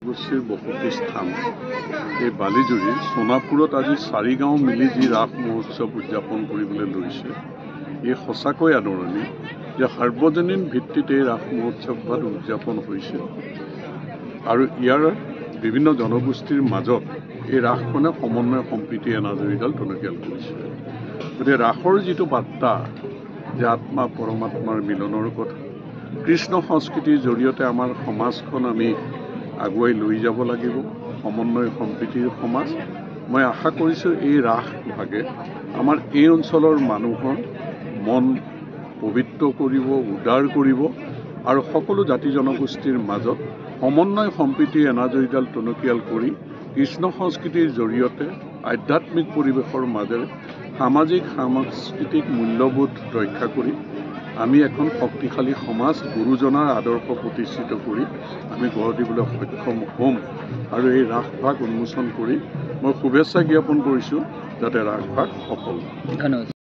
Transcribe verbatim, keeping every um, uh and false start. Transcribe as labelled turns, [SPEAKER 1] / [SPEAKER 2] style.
[SPEAKER 1] গোষ্ঠীৰ বসতি স্থান এই বালিজুৰিৰ সোণাপুৰত আজি চাৰি গাঁও মিলি যি ৰাস মহোৎসৱ উদযাপন কৰিবলৈ লৈছে এই সঁচাকৈ আদৰণীয় যে সাৰ্বজনীন ভিত্তিত এই ৰাস মহোৎসৱভাগ উদযাপন হৈছে আৰু ইয়াৰ বিভিন্ন জনগোষ্ঠীৰ মাজত এই ৰাসখনে সমন্বয় সম্প্ৰীতি এনাজৰীডাল টনকিয়াল কৰিছে। গতিকে ৰাসৰ যিটো বাৰ্তা যে আত্মা পৰমাত্মাৰ মিলনৰ কথা, কৃষ্ণ সংস্কৃতিৰ জৰিয়তে আমাৰ সমাজখন আমি আগুৱাই লৈ যাব লাগিব, সমন্বয় সম্প্ৰীতিৰ সমাজ। মই আশা কৰিছোঁ এই ৰাস ভাগে আমাৰ এই অঞ্চলৰ মানুহৰ মন পবিত্ৰ কৰিব, উদাৰ কৰিব আৰু সকলো জাতি জনগোষ্ঠীৰ মাজত সমন্বয় সম্প্ৰীতি এনাজৰীডাল টনকিয়াল কৰি কৃষ্ণ সংস্কৃতিৰ জৰিয়তে আধ্যাত্মিক পৰিৱেশৰ মাজেৰে সামাজিক সাংস্কৃতিক মূল্যবোধ ৰক্ষা কৰি আমি এখন শক্তিশালী সমাজ গুৰুজনাৰ আদৰ্শ প্ৰতিষ্ঠিত কৰি আমি গঢ় দিবলৈ সক্ষম হ'ম। আৰু এই ৰাসভাগ উন্মোচন কৰি মই শুভেচ্ছা জ্ঞাপন কৰিছোঁ যাতে ৰাসভাগ সফল।
[SPEAKER 2] ধন্যবাদ।